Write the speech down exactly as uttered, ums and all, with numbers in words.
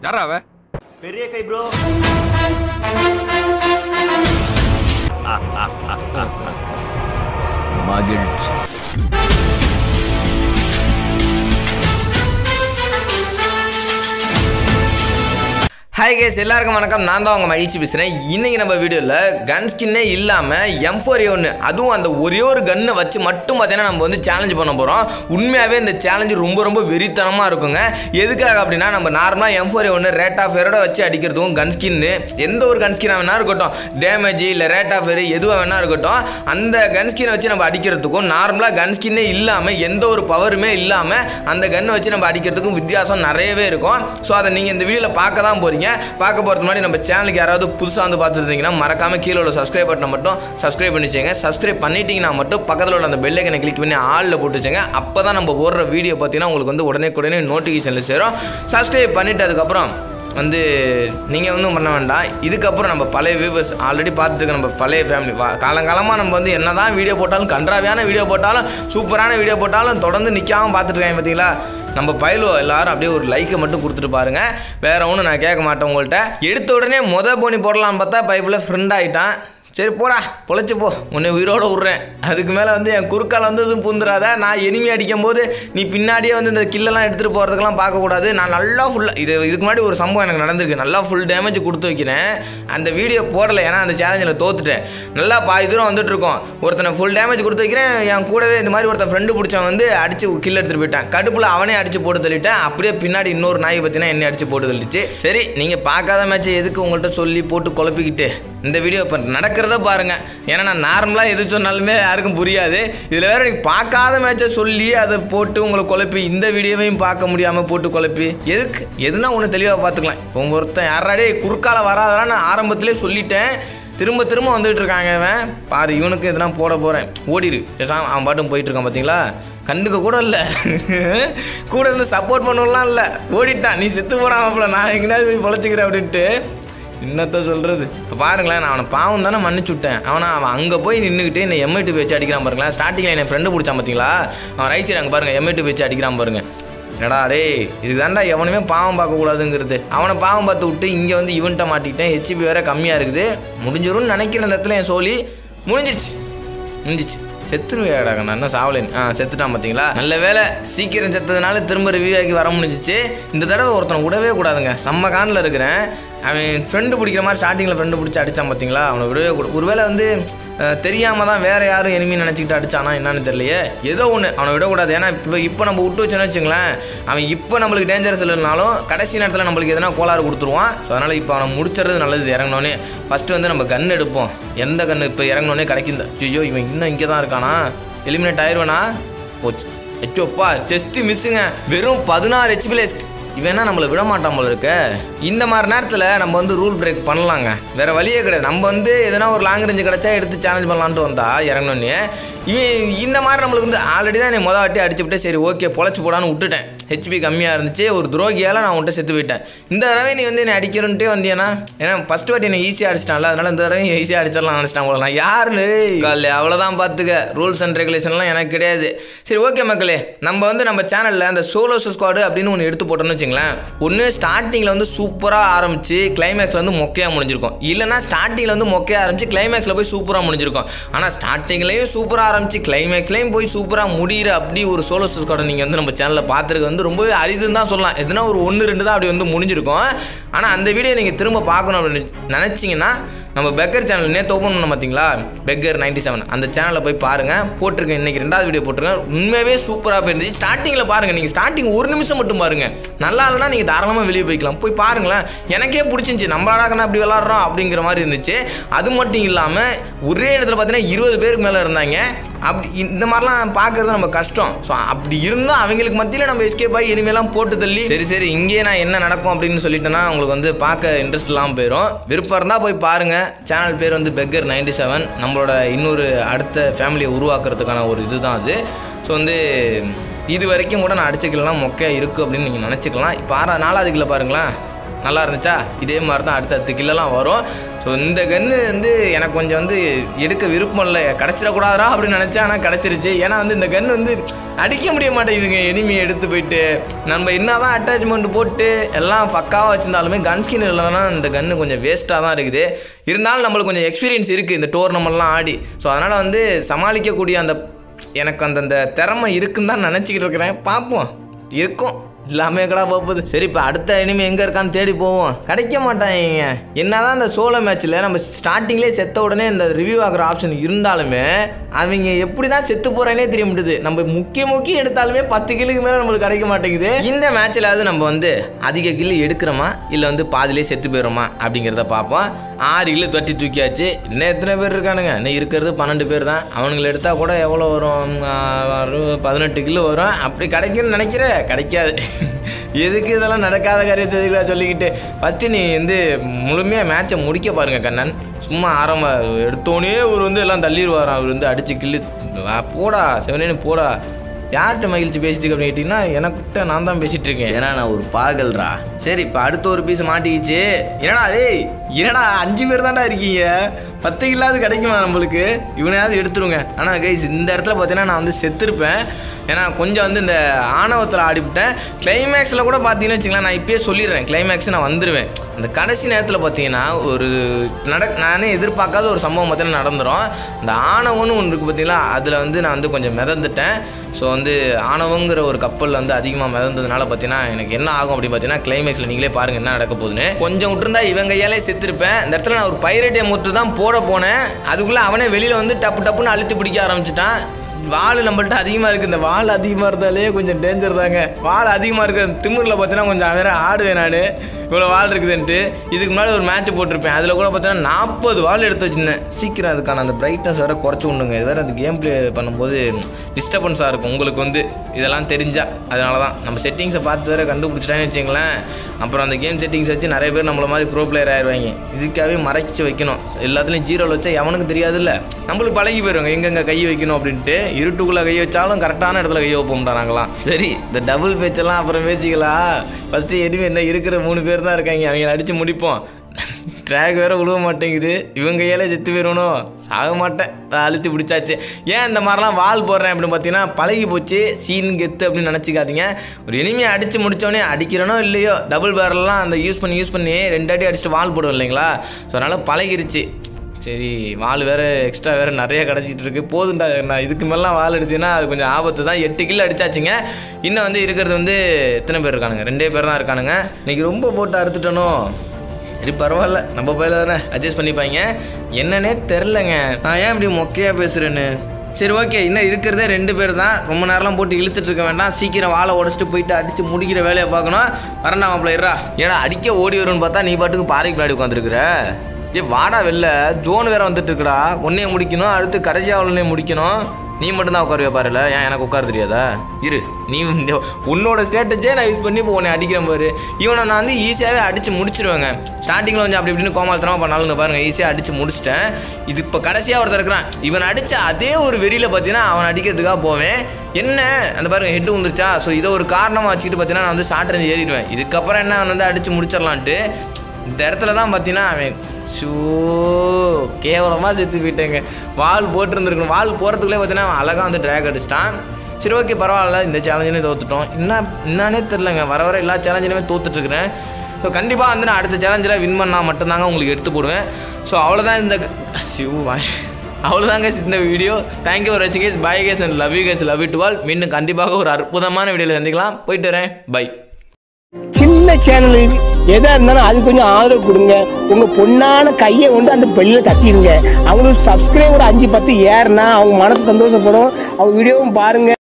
யாரா அவ? பெரிய கை ப்ரோ. மகிழ்ச்சி. ஹாய் கேஸ், எல்லாருக்கும் வணக்கம். நான் தான் அவங்க மகிழ்ச்சி பேசுகிறேன். இன்றைக்கி நம்ம வீடியோவில் கன் ஸ்கின்னே இல்லாமல் எம் ஃபோர் ஏ ஒன்று, அதுவும் அந்த ஒரே ஒரு கன்னை வச்சு மட்டும் பார்த்தீங்கன்னா நம்ம வந்து சேலஞ்ச் பண்ண போகிறோம். உண்மையாகவே இந்த சேலஞ்சு ரொம்ப ரொம்ப வெறித்தனமாக இருக்குங்க. எதுக்காக அப்படின்னா, நம்ம நார்மலாக எம் ஃபோர் ஏ ஒன்று ரேட் ஆஃப் ஃபேரோட வச்சு அடிக்கிறதுக்கும் கன் ஸ்கின்னு எந்த ஒரு கன் ஸ்கின்னாக வேணா இருக்கட்டும், டேமேஜ் இல்லை ரேட் ஆஃப் ஃபேர் எதுவாக வேணா இருக்கட்டும், அந்த கன் ஸ்கின்னை வச்சு நம்ம அடிக்கிறதுக்கும் நார்மலாக கன் ஸ்கின்னே இல்லாமல் எந்த ஒரு பவருமே இல்லாமல் அந்த கன்னை வச்சு நம்ம அடிக்கிறதுக்கும் வித்தியாசம் நிறையவே இருக்கும். ஸோ அதை நீங்கள் இந்த வீடியோவில் பார்க்க தான் போகிறீங்க. பார்க்க போகிறது முன்னாடி நம்ம சேனலுக்கு யாராவது புதுசாக வந்து பார்த்துருந்தீங்கன்னா மறக்காமல் கீழே உள்ள சப்ஸ்கிரைப் பட்டனை மட்டும் சப்ஸ்கிரைப் பண்ணி வச்சுங்க. சப்ஸ்கிரைப் பண்ணிட்டீங்கன்னா மட்டும் பக்கத்தில் உள்ள அந்த பெல் ஐக்கனை கிளிக் பண்ணி ஆளில் போட்டு வச்சுங்க. அப்போ தான் நம்ம ஓடுற வீடியோ பார்த்தீங்கன்னா உங்களுக்கு வந்து உடனே உடனே நோட்டிஃபிகேஷனில் சேரும். சப்ஸ்கிரைப் பண்ணிவிட்டு அதுக்கப்புறம் வந்து நீங்கள் ஒன்றும் பண்ண வேண்டாம். இதுக்கப்புறம் நம்ம பழைய வியூவர்ஸ் ஆல்ரெடி பார்த்துருக்க நம்ம பழைய ஃபேமிலி காலங்காலமாக நம்ம வந்து என்ன தான் வீடியோ போட்டாலும், கன்றாவியான வீடியோ போட்டாலும், சூப்பரான வீடியோ போட்டாலும் தொடர்ந்து நிற்காமல் பார்த்துட்ருக்காங்க பார்த்தீங்களா. நம்ம பயிலோ எல்லாரும் அப்படியே ஒரு லைக்கை மட்டும் கொடுத்துட்டு பாருங்கள். வேறு ஒன்றும் நான் கேட்க மாட்டேன் உங்கள்கிட்ட. எடுத்த உடனே மொதல் போனி போடலான்னு பார்த்தா பைப்பில் ஃப்ரெண்ட் ஆகிட்டான். சரி போடா, பொழைச்சி போ, உன்னை உயிரோடு விட்றேன். அதுக்கு மேலே வந்து என் குறுக்கால் வந்து எதுவும் பூந்துடாத. நான் எனிமி அடிக்கும் போது நீ பின்னாடியே வந்து இந்த கில்லெல்லாம் எடுத்துகிட்டு போகிறதுக்கெல்லாம் பார்க்கக்கூடாது. நான் நல்லா ஃபுல்லாக இது இதுக்கு முன்னாடி ஒரு சம்பவம் எனக்கு நடந்திருக்கு. நல்லா ஃபுல் டேமேஜ் கொடுத்து வைக்கிறேன். அந்த வீடியோ போடலை, ஏன்னா அந்த சேலஞ்சில் தோத்துட்டேன். நல்லா பாதி தூரம் வந்துட்டுருக்கோம். ஒருத்தனை ஃபுல் டேமேஜ் கொடுத்து வைக்கிறேன். என் கூடவே இந்த மாதிரி ஒருத்தன் ஃப்ரெண்டு பிடிச்சவன் வந்து அடித்து கில் எடுத்துகிட்டு போயிட்டான். கடுப்பில் அவனே அடித்து போட்டு தள்ளிட்டேன். அப்படியே பின்னாடி இன்னொரு நாய் பார்த்தீங்கன்னா என்னை அடித்து போட்டு தள்ளிச்சு. சரி, நீங்கள் பார்க்காத மேட்ச்சை எதுக்கு உங்கள்கிட்ட சொல்லி போட்டு குழப்பிக்கிட்டு இந்த வீடியோ இப்போ நடக்கிறத பாருங்கள். ஏன்னா நான் நார்மலாக எது சொன்னாலுமே யாருக்கும் புரியாது. இதில் வேறு நீங்கள் பார்க்காத மேட்சை சொல்லி அதை போட்டு உங்களை குழப்பி இந்த வீடியோவையும் பார்க்க முடியாமல் போட்டு குழப்பி எதுக்கு? எதுனா ஒன்று தெளிவாக பார்த்துக்கலாம். இப்போ ஒருத்தன் யாராடே குறுக்கால வராதெல்லாம் நான் ஆரம்பத்திலே சொல்லிட்டேன். திரும்ப திரும்ப வந்துட்டு இருக்காங்க. அவன் பாரு, இவனுக்கு எதுனா போட போகிறேன், ஓடிடு பேசாம அவன் பாட்டும் போயிட்டுருக்கான். பார்த்தீங்களா, கண்டுக்க கூட இல்லை, கூட இருந்து சப்போர்ட் பண்ணலாம் இல்லை, ஓடிட்டான். நீ செத்து போடாமப்பல, நான் எங்கேயாவது போய் பொழைச்சிக்கிறேன் அப்படின்ட்டு. என்னத்த சொல்கிறது? இப்போ பாருங்களேன், நான் அவனை பாவம் தானே மன்னிச்சு விட்டேன். அவனை அவன் அங்கே போய் நின்றுக்கிட்டு என்னை எம்ஐடி வச்சு அடிக்கிறான் பாருங்களேன். ஸ்டார்டிங்கில் என் ஃப்ரெண்டு பிடிச்சான் பார்த்தீங்களா, அவன் ரைட் சைடு அங்கே பாருங்கள் எம்ஐடி வச்சு அடிக்கிறான் பாருங்கள். என்னடா ரே, இதுக்கு தாண்டா எவனுமே பாவம் பார்க்கக்கூடாதுங்கிறது. அவனை பாவம் பார்த்து விட்டு இங்கே வந்து இவன்ட்ட மாட்டிக்கிட்டேன். ஹெச்பி வேறு கம்மியாக இருக்குது. முடிஞ்சிரும்னு நினைக்கிற இந்த இடத்துல என் சோழி முடிஞ்சிருச்சு முடிஞ்சிச்சு செத்துருவேடாங்க. நான் என்ன சாவலேன்? ஆ செத்துட்டான் பார்த்தீங்களா. நல்ல வேலை, சீக்கிரம் செத்ததுனால திரும்ப ரிவ்யூ ஆகி வர முடிஞ்சிச்சு. இந்த தடவை ஒருத்தனை விடவே கூடாதுங்க. செம்ம கானில் இருக்கிறேன். அவன் ஃப்ரெண்டு பிடிக்கிற மாதிரி ஸ்டார்டிங்கில் ஃப்ரெண்டு பிடிச்சி அடித்தான் பார்த்தீங்களா. அவனை விடவே கூட ஒருவேளை வந்து தெரியாமல் தான் வேறு யாரும் எனிமி நினச்சிக்கிட்டு அடித்தானா என்னன்னு தெரியலையே. ஏதோ ஒன்று அவனை விடக்கூடாது. ஏன்னா இப்போ இப்போ நம்ம விட்டு வச்சோன்னு வச்சுங்களேன், அவன் இப்போ நம்மளுக்கு டேஞ்சரஸ் இல்லைனாலும் கடைசி நேரத்தில் நம்மளுக்கு எதனா கோளாறு கொடுத்துருவான். ஸோ அதனால் இப்போ அவனை முடிச்சுறது நல்லது. இறங்கினோடனே ஃபஸ்ட்டு வந்து நம்ம கன் எடுப்போம். எந்த கன்று இப்போ இறங்கினோடனே கிடைக்குது. ஐயோ, இவன் இன்னும் இங்கே தான் இருக்கானா, எலிமினேட் ஆயிடுவானா? போச்சு. எச்சோப்பா, செஸ்ட்டு மிஸ்ஸுங்க. வெறும் பதினாறு ஹெச்பியில் இவனா நம்மளை விட மாட்டான் போல இருக்க. இந்த மாதிரி நேரத்தில் நம்ம வந்து ரூல் பிரேக் பண்ணலாங்க, வேறு வழியே கிடையாது. நம்ம வந்து எதனா ஒரு லாங் ரேஞ்சு கிடச்சா எடுத்து சேலஞ்ச் பண்ணலான்ட்டு வந்தா இறங்கணுன்னே இவன் இந்த மாதிரி நம்மளுக்கு வந்து ஆல்ரெடி தான் என்னை மொதல் வாட்டி அடிச்சுவிட்டு சரி ஓகே பொழைச்சி போடான்னு விட்டுட்டேன். ஹெச்பி கம்மியாக இருந்துச்சு, ஒரு துரோகியால் நான் உன்ட்ட செத்து போயிட்டேன். இந்த தடவை நீ வந்து என்னை அடிக்கிறன்ட்டே வந்தியானா, ஏன்னா ஃபஸ்ட்டு வாட்டி என்னை ஈஸியாக அடிச்சிட்டான்ல, அதனால் இந்த தடவை ஈஸியாக அடிச்சிடலாம் நினச்சிட்டான் போல. நான் யாருன்னு காலைல அவ்வளோதான் பார்த்துக்க. ரூல்ஸ் அண்ட் ரெகுலேஷன்லாம் எனக்கு கிடையாது. சரி ஓகே மக்களே, நம்ம வந்து நம்ம சேனலில் அந்த சோலோ ஸ்குவாடு அப்படின்னு ஒன்று எடுத்து போட்டோன்னு வச்சுங்களேன். ஒன்று ஸ்டார்டிங்கில் வந்து சூப்பராக ஆரம்பித்து கிளைமேக்ஸில் வந்து மொக்கையாக முடிஞ்சிருக்கும். இல்லைனா ஸ்டார்டிங்கில் வந்து மொக்கையாக ஆரம்பித்து கிளைமேக்ஸில் போய் சூப்பராக முடிஞ்சிருக்கும். ஆனால் ஸ்டார்டிங்லேயும் சூப்பராக ஆரம்பித்து கிளைமேக்ஸ்லேயும் போய் சூப்பராக முடிகிற அப்படி ஒரு சோலோ ஸ்குவாடை நீங்கள் வந்து நம்ம சேனலில் பார்த்துருக்கு வந்து ரொம்பவே அரிதுன்னு தான் சொல்லலாம். எதுனா ஒரு ஒன்று ரெண்டு தான் அப்படி வந்து முடிஞ்சிருக்கும். ஆனால் அந்த வீடியோ நீங்கள் திரும்ப பார்க்கணும் அப்படின்னு நினச்சிங்கன்னா நம்ம பெக்கர் சேனல் நேற்று ஓப்பன் பண்ண பார்த்தீங்களா, பெக்கர் நைன்டி செவன் அந்த சேனலில் போய் பாருங்கள். போட்டிருக்கேன், இன்றைக்கி ரெண்டாவது வீடியோ போட்டிருக்கேன். உண்மையாகவே சூப்பராக போயிருந்துச்சு. ஸ்டார்டிங்கில் பாருங்கள், நீங்கள் ஸ்டார்டிங் ஒரு நிமிஷம் மட்டும் பாருங்கள். நல்லா இல்லைனா நீங்கள் தாராளமாக வெளியே போய்க்கலாம். போய் பாருங்களேன், எனக்கே பிடிச்சிருந்துச்சி. நம்மளாடாக்கண்ணா அப்படி விளாட்றோம் அப்படிங்கிற மாதிரி இருந்துச்சு. அது மட்டும் இல்லாமல் ஒரே இடத்துல பார்த்தீங்கன்னா இருபது பேருக்கு மேலே இருந்தாங்க. அப்படி இந்த மாதிரிலாம் பார்க்குறது நம்ம கஷ்டம். ஸோ அப்படி இருந்தால் அவங்களுக்கு மத்தியில் நம்ம எஸ்கேப் ஆகி இனிமேலாம் போட்டு தள்ளி சரி சரி இங்கேயே நான் என்ன நடக்கும் அப்படின்னு சொல்லிட்டேன்னா உங்களுக்கு வந்து பார்க்க இன்ட்ரெஸ்ட் இல்லாமல் போயிடும். விருப்பம் இருந்தால் போய் பாருங்கள். சேனல் பேர் வந்து பெக்கர் நைன்டி செவன். நம்மளோட இன்னொரு அடுத்த ஃபேமிலியை உருவாக்குறதுக்கான ஒரு இது தான் அது. ஸோ வந்து இது வரைக்கும் கூட நான் அடிச்சுக்கலாம் மொக்கையாக இருக்குது அப்படின்னு நீங்கள் நினச்சிக்கலாம். இப்போ ஆறா நாலாவது கிலோ பாருங்களேன், நல்லா இருந்துச்சா? இதே மாதிரி தான் அடுத்தடுத்த கில்லெல்லாம் வரும். ஸோ இந்த கன்று வந்து எனக்கு கொஞ்சம் வந்து எடுக்க விருப்பம் இல்லை, கிடச்சிடக்கூடாதா அப்படின்னு நினச்சேன். ஆனால் கிடச்சிருச்சு. ஏன்னா வந்து இந்த கன்று வந்து அடிக்க முடிய மாட்டேங்குதுங்க எனிமியை எடுத்து போயிட்டு. நம்ம என்ன தான் அட்டாச்மெண்ட் போட்டு எல்லாம் பக்காவாக வச்சுருந்தாலுமே கன் ஸ்கின் இல்லைன்னா இந்த கன்று கொஞ்சம் வேஸ்ட்டாக தான் இருக்குது. இருந்தாலும் நம்மளுக்கு கொஞ்சம் எக்ஸ்பீரியன்ஸ் இருக்குது இந்த டோர்னமெண்ட்லாம் ஆடி. ஸோ அதனால் வந்து சமாளிக்கக்கூடிய அந்த எனக்கு அந்தந்த திறமை இருக்குன்னு தான் நினச்சிக்கிட்டு இருக்கிறேன். பார்ப்போம், இருக்கும் எல்லாமே கடா போகுது. சரி, இப்போ அடுத்த இனிமே எங்கே இருக்கான்னு தேடி போவோம். கிடைக்க மாட்டாங்க. என்ன தான் இந்த சோலோ மேட்ச்சில் நம்ம ஸ்டார்டிங்லேயே செத்த உடனே இந்த ரிவ்யூ ஆகிற ஆப்ஷன் இருந்தாலுமே அவங்க எப்படி தான் செத்து போகிறேனே தெரிய முடியுது. நம்ம முக்கிய முக்கியம் எடுத்தாலுமே பத்து கில்லுக்கு மேலே நம்மளுக்கு கிடைக்க மாட்டேங்குது. இந்த மேட்ச்சிலாவது நம்ம வந்து அதிக கில்லு எடுக்கிறோமா இல்லை வந்து பாதிலே செத்து போயிடுறோமா அப்படிங்கிறத பார்ப்போம். ஆறு கில்லு தட்டி தூக்கியாச்சு. இன்னும் எத்தனை பேர் இருக்கானுங்க? இன்னும் இருக்கிறது பன்னெண்டு பேர் தான். அவனுங்களை எடுத்தால் கூட எவ்வளோ வரும்? பதினெட்டு கில்லு வரும். அப்படி கிடைக்குன்னு நினைக்கிறேன், கிடைக்காது. எதுக்கு இதெல்லாம் நடக்காத காரியத்தை எதுக்குடா சொல்லிக்கிட்டு. ஃபஸ்ட்டு நீ வந்து முழுமையாக மேட்சை முடிக்க பாருங்கள் கண்ணன். சும்மா ஆரம்ப எடுத்தோடனே அவர் வந்து எல்லாம் தள்ளிடுவாரான். அவர் வந்து அடித்து கில்லு போடா செவனேன்னு போடா. யார்கிட்ட மகிழ்ச்சி பேசிட்டு அப்படின்னு கேட்டிங்கன்னா எனக்கிட்ட நான் தான் பேசிகிட்டு இருக்கேன். ஏன்னா நான் ஒரு பாகல்ரா. சரி, இப்போ அடுத்த ஒரு பீஸ் மாட்டிக்கிச்சு. என்னடா டேய், என்னடா அஞ்சு பேர் தான்டா இருக்கீங்க, பத்து கில்லாவது கிடைக்குமா நம்மளுக்கு? இவனையாவது எடுத்துருங்க. ஆனால் கைஸ் இந்த இடத்துல பார்த்தீங்கன்னா நான் வந்து செத்துருப்பேன். ஏன்னா கொஞ்சம் வந்து இந்த ஆணவத்தில் ஆடிவிட்டேன். கிளைமேக்ஸில் கூட பார்த்தீங்கன்னு வச்சுக்கலாம், நான் இப்போயே சொல்லிடுறேன், கிளைமேக்ஸ் நான் வந்துடுவேன். அந்த கடைசி நேரத்தில் பார்த்தீங்கன்னா ஒரு நட நானே எதிர்பார்க்காத ஒரு சம்பவம் பார்த்தீங்கன்னா நடந்துடும். இந்த ஆணவம்னு ஒன்று இருக்குது பார்த்தீங்களா, அதில் வந்து நான் வந்து கொஞ்சம் மிதந்துட்டேன். ஸோ வந்து ஆணவங்கிற ஒரு கப்பலில் வந்து அதிகமாக மிதந்ததுனால பார்த்தீங்கன்னா எனக்கு என்ன ஆகும் அப்படின்னு பார்த்தீங்கன்னா கிளைமேக்ஸில் நீங்களே பாருங்கள் என்ன நடக்க போகுதுன்னு. கொஞ்சம் விட்டுருந்தா இவன் கையாலே செத்துருப்பேன். இந்த இடத்துல நான் ஒரு பைரேட்டை முற்று தான் போட போனேன். அதுக்குள்ளே அவனே வெளியில் வந்து டப்பு டப்புன்னு அழுத்தி பிடிக்க ஆரம்பிச்சிட்டான். வால் நம்மள்ட்ட அதிகமாக இருக்குது. இந்த வால் அதிகமாக இருந்தாலே கொஞ்சம் டேஞ்சர் தாங்க. வால் அதிகமாக இருக்கிற திமிரில் பார்த்தீங்கன்னா கொஞ்சம் வேறு ஆடுவேன் நான். இவ்வளோ வால் இருக்குதுன்ட்டு இதுக்கு முன்னாடி ஒரு மேட்ச் போட்டிருப்பேன். அதில் கூட பார்த்தீங்கன்னா நாற்பது வால் எடுத்து வச்சுருந்தேன். சீக்கிரம் அதுக்கான அந்த பிரைட்னஸ் வேறு குறைச்சி விடுங்க. இது வேறு அந்த கேம் ப்ளே பண்ணும்போது டிஸ்டர்பன்ஸாக இருக்கும் உங்களுக்கு வந்து இதெல்லாம் தெரிஞ்சால். அதனால தான் நம்ம செட்டிங்ஸை பார்த்து வேறு கண்டுபிடிச்சிட்டான்னு வச்சுங்களேன். அப்புறம் அந்த கேம் செட்டிங்ஸ் வச்சு நிறைய பேர் நம்மள மாதிரி ப்ரோ பிளேயர் ஆயிடுவாங்க. இதுக்காகவே மறைச்சி வைக்கணும். எல்லாத்துலேயும் ஜீரோவில் வச்சா எவனுக்கு தெரியாது இல்லை, நம்மளுக்கு பழகி போயிடுவாங்க எங்கெங்கே கை வைக்கணும் அப்படின்ட்டு. இருட்டுக்குள்ளே கை வச்சாலும் கரெக்டான இடத்துல கை வைப்போம்டா நாங்களாம். சரி, இந்த டபுள் பேச்செல்லாம் அப்புறம் பேசிக்கலாம். ஃபஸ்ட்டு எதுவுமே என்ன இருக்கிற மூணு பேர் தான் இருக்காங்க, அவங்க அடித்து முடிப்போம். ட்ராக் வேறு விழுவ மாட்டேங்குது. இவங்க கையாலே செத்து போயிடணும். சாக மாட்டேன், அழுத்தி பிடிச்சாச்சு. ஏன் இந்த மாதிரிலாம் வால் போடுறேன் அப்படின்னு பார்த்தீங்கன்னா பழகி போச்சு, சீன் கெத்து அப்படின்னு நினச்சிக்காதீங்க. ஒரு எனிமையை அடித்து முடித்தோடனே அடிக்கிறனோ இல்லையோ டபுள் பேரெல்லாம் அந்த யூஸ் பண்ணி யூஸ் பண்ணி ரெண்டு அடி அடிச்சுட்டு வால் போடுவோம் இல்லைங்களா. ஸோ அதனால் பழகிருச்சு. சரி, வால் வேறு எக்ஸ்ட்ரா வேறு நிறைய கிடச்சிட்டு இருக்குது. போதுண்டா, நான் இதுக்கு மேலாம் வால் அடிச்சுன்னா அது கொஞ்சம் ஆபத்து தான். எட்டு கிலோ அடிச்சாச்சுங்க. இன்னும் வந்து இருக்கிறது வந்து எத்தனை பேர் இருக்கானுங்க? ரெண்டே பேர் தான் இருக்கானுங்க. இன்றைக்கி ரொம்ப போட்டு அறுத்துட்டனோ. சரி பரவாயில்ல, நம்ம பயில தானே அட்ஜஸ்ட் பண்ணிப்பாங்க. என்னன்னே தெரிலங்க, நான் ஏன் இப்படி மொக்கையாக பேசுகிறேன்னு. சரி ஓகே, இன்னும் இருக்கிறதே ரெண்டு பேர் தான். ரொம்ப நேரம்லாம் போட்டு இழுத்துட்டு இருக்க வேண்டாம். சீக்கிரம் வாழை உடச்சிட்டு போயிட்டு அடித்து முடிக்கிற வேலையை பார்க்கணும். வரண்டா மாப்பிள்ளையரா. ஏன்னா அடிக்க ஓடி வரும்னு பார்த்தா நீ பாட்டுக்கு பாறைக்கு பின்னாடி உட்காந்துருக்குற. ஏ வாடா வெளில, ஜோன் வேறு வந்துட்டு இருக்குடா. ஒன்றையே முடிக்கணும், அடுத்து கடைசியாக ஒன்றே முடிக்கணும். நீ மட்டும்தான் உட்காருவே பாருல, ஏன் எனக்கு உட்கார தெரியாதா? இரு, நீ உன்னோட ஸ்டேட்டஸே நான் யூஸ் பண்ணி இப்போ உன்னை அடிக்கிறேன் பாரு. இவனை நான் வந்து ஈஸியாகவே அடித்து முடிச்சிருவேங்க. ஸ்டார்டிங்கில் கொஞ்சம் அப்படி இப்படின்னு கோமாளத்தனமாக பண்ணாலும் பாருங்கள், ஈஸியாக அடித்து முடிச்சிட்டேன். இது இப்போ கடைசியாக ஒருத்தர் இருக்கிறான். இவன் அடித்த அதே ஒரு வெறியில் பார்த்தீங்கன்னா அவன் அடிக்கிறதுக்காக போவேன். என்ன அந்த பாருங்கள் ஹெட்டு வந்துருச்சா. ஸோ இதை ஒரு காரணமாக வச்சுக்கிட்டு பார்த்தீங்கன்னா நான் வந்து ஷார்ட் ரேஞ்ச் ஏறிடுவேன். இதுக்கப்புறம் என்ன அவன் வந்து அடித்து முடிச்சிடலான்ட்டு இந்த இடத்துல தான் பார்த்தீங்கன்னா அவன் ஷூ கேவலமாக செத்து போயிட்டேங்க. வால் போட்டுருந்துருக்கணும். வால் போகிறதுக்குள்ளே பார்த்தீங்கன்னா அழகாக வந்து ட்ராக் அடிச்சிட்டான். சரி ஓகே பரவாயில்ல, இந்த சேலஞ்சிலே தோத்துட்டோம். என்ன என்னன்னே தெரிலங்க, வர வர எல்லா சேலஞ்சிலுமே தோத்துட்ருக்குறேன். ஸோ கண்டிப்பாக வந்து நான் அடுத்த சேலஞ்சில் வின் பண்ணால் மட்டும்தாங்க உங்களுக்கு எடுத்து போடுவேன். ஸோ அவ்வளோதான் இந்த சிவ் வாய் அவ்வளோதாங்க இந்த வீடியோ. தேங்க்யூ ஃபார் வாட்சிங் guys. Bye guys and love you guys, love you to all. மீண்டும் கண்டிப்பாக ஒரு அற்புதமான வீடியோவில் சந்திக்கலாம். போயிட்டு வரேன், பை. சின்ன சேனல் எதா இருந்தாலும் அது கொஞ்சம் ஆதரவு கொடுங்க. உங்க பொண்ணான கையை கொண்டு அந்த பெல்ல தட்டிடுங்க. அவங்களுக்கு சப்ஸ்கிரைபர் அஞ்சு பத்து ஏறுனா அவங்க மனசு சந்தோஷப்படும். அவங்க வீடியோவும் பாருங்க.